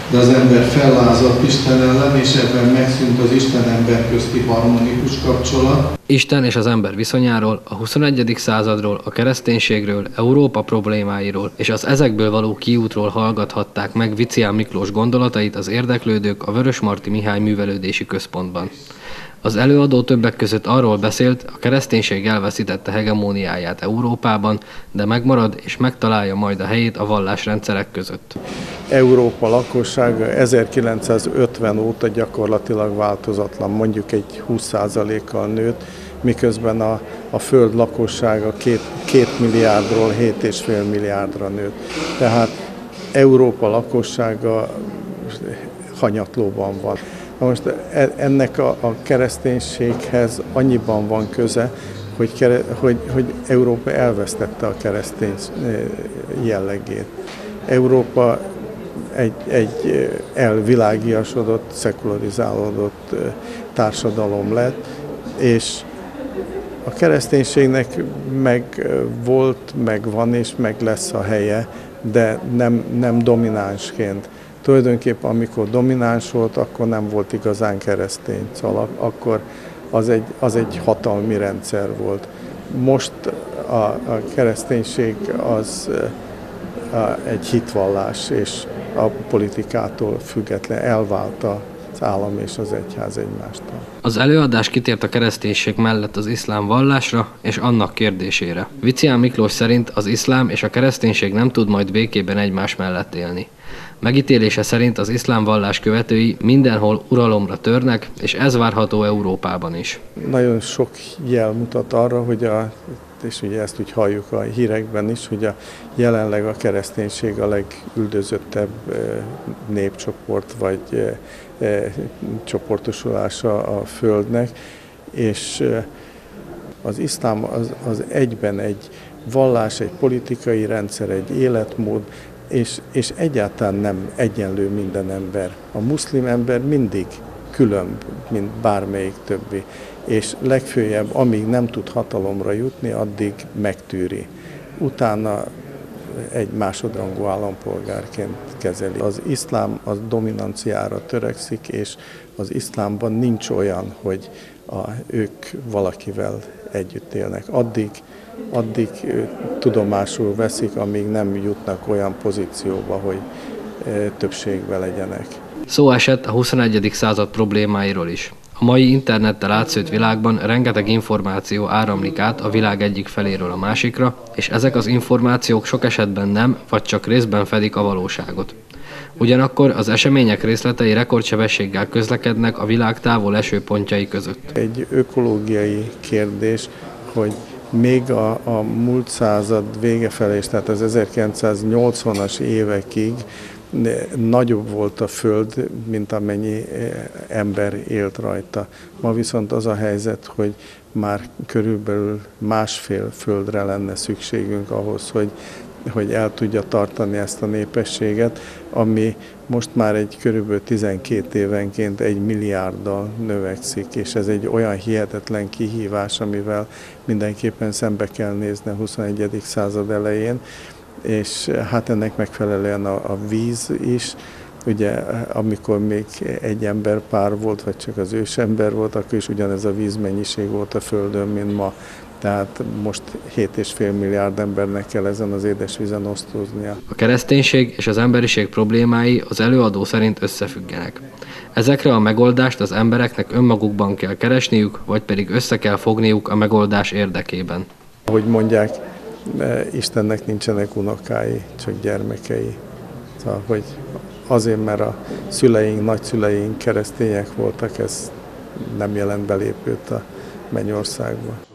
de az ember fellázadt Isten ellen, és ebben megszűnt az Isten-ember közti harmonikus kapcsolat. Isten és az ember viszonyáról, a 21. századról, a kereszténységről, Európa problémáiról és az ezekből való kiútról hallgathatták meg Vicián Miklós gondolatait az érdeklődők a Vörösmarty Mihály Művelődési Központban. Az előadó többek között arról beszélt, a kereszténység elveszítette hegemóniáját Európában, de megmarad és megtalálja majd a helyét a vallásrendszerek között. Európa lakossága 1950 óta gyakorlatilag változatlan, mondjuk egy 20%-kal nőtt, miközben a Föld lakossága 2 milliárdról 7,5 milliárdra nőtt. Tehát Európa lakossága hanyatlóban van. Na most ennek a kereszténységhez annyiban van köze, hogy Európa elvesztette a keresztény jellegét. Európa egy elvilágiasodott, szekularizálódott társadalom lett, és a kereszténységnek meg volt, meg van és meg lesz a helye, de nem dominánsként. Tulajdonképpen amikor domináns volt, akkor nem volt igazán keresztény, szóval akkor az egy hatalmi rendszer volt. Most a kereszténység az egy hitvallás, és a politikától független elvált az állam és az egyház egymástól. Az előadás kitért a kereszténység mellett az iszlám vallásra és annak kérdésére. Vicián Miklós szerint az iszlám és a kereszténység nem tud majd békében egymás mellett élni. Megítélése szerint az iszlám vallás követői mindenhol uralomra törnek, és ez várható Európában is. Nagyon sok jel mutat arra, hogy és ugye ezt úgy halljuk a hírekben is, hogy jelenleg a kereszténység a legüldözöttebb népcsoport, vagy csoportosulása a Földnek, és az iszlám az egyben egy vallás, egy politikai rendszer, egy életmód, és egyáltalán nem egyenlő minden ember. A muszlim ember mindig külön, mint bármelyik többi, és legfőjebb, amíg nem tud hatalomra jutni, addig megtűri. Utána egy másodrangú állampolgárként kezeli. Az iszlám az dominanciára törekszik, és az iszlámban nincs olyan, hogy ők valakivel együtt élnek. Addig tudomásul veszik, amíg nem jutnak olyan pozícióba, hogy többségben legyenek. Szó esett a 21. század problémáiról is. A mai internettel átszőtt világban rengeteg információ áramlik át a világ egyik feléről a másikra, és ezek az információk sok esetben nem, vagy csak részben fedik a valóságot. Ugyanakkor az események részletei rekordsebességgel közlekednek a világ távol eső pontjai között. Egy ökológiai kérdés, hogy még a múlt század vége felé, tehát az 1980-as évekig nagyobb volt a Föld, mint amennyi ember élt rajta. Ma viszont az a helyzet, hogy már körülbelül 1,5 földre lenne szükségünk ahhoz, hogy el tudja tartani ezt a népességet, ami most már egy körülbelül 12 évenként 1 milliárddal növekszik, és ez egy olyan hihetetlen kihívás, amivel mindenképpen szembe kell nézni a 21. század elején, és hát ennek megfelelően a víz is. Ugye, amikor még egy emberpár volt, vagy csak az ősember volt, akkor is ugyanez a vízmennyiség volt a Földön, mint ma. Tehát most 7,5 milliárd embernek kell ezen az édesvízen osztoznia. A kereszténység és az emberiség problémái az előadó szerint összefüggenek. Ezekre a megoldást az embereknek önmagukban kell keresniük, vagy pedig össze kell fogniuk a megoldás érdekében. Ahogy mondják, Istennek nincsenek unokái, csak gyermekei. Szóval, hogy azért, mert a szüleink, nagyszüleink keresztények voltak, ez nem jelent belépőt a mennyországba.